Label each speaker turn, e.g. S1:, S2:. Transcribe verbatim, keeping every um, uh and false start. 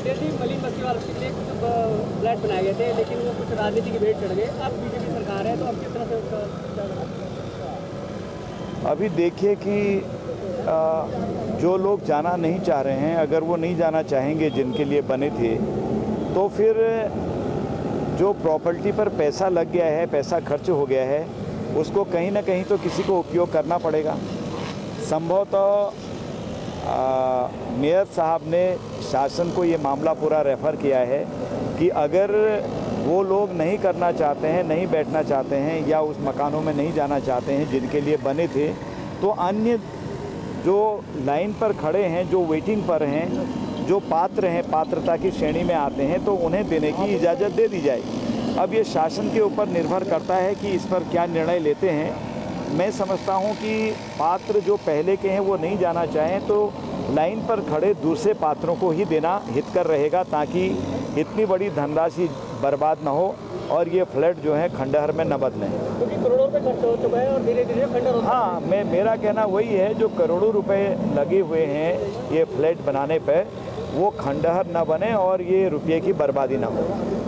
S1: अजय जी, मलिन बस्ती वालों के लिए कुछ फ्लैट बनाए गए थे, लेकिन वो कुछ राजनीति की भेंट चढ़ गए। अब बीजेपी सरकार है, तो अब किस तरह से उसका क्या करें?
S2: अभी देखिए कि आ, जो लोग जाना नहीं चाह रहे हैं, अगर वो नहीं जाना चाहेंगे जिनके लिए बने थे, तो फिर जो प्रॉपर्टी पर पैसा लग गया है, पैसा खर्च हो गया है, उसको कहीं ना कहीं तो किसी को उपयोग करना पड़ेगा। संभवतः मेयर साहब ने शासन को ये मामला पूरा रेफ़र किया है कि अगर वो लोग नहीं करना चाहते हैं, नहीं बैठना चाहते हैं या उस मकानों में नहीं जाना चाहते हैं जिनके लिए बने थे, तो अन्य जो लाइन पर खड़े हैं, जो वेटिंग पर हैं, जो पात्र हैं, पात्रता की श्रेणी में आते हैं, तो उन्हें देने की इजाज़त दे दी जाए। अब ये शासन के ऊपर निर्भर करता है कि इस पर क्या निर्णय लेते हैं। मैं समझता हूं कि पात्र जो पहले के हैं वो नहीं जाना चाहें तो लाइन पर खड़े दूसरे पात्रों को ही देना हितकर रहेगा, ताकि इतनी बड़ी धनराशि बर्बाद ना हो और ये फ्लैट जो है खंडहर में न बदलें।
S1: क्योंकि करोड़ों रुपए खर्च हो चुका है और धीरे धीरे खंडहर होता है।
S2: हाँ, मैं मेरा कहना वही है, जो करोड़ों रुपए लगे हुए हैं ये फ्लैट बनाने पर, वो खंडहर न बने और ये रुपये की बर्बादी ना हो।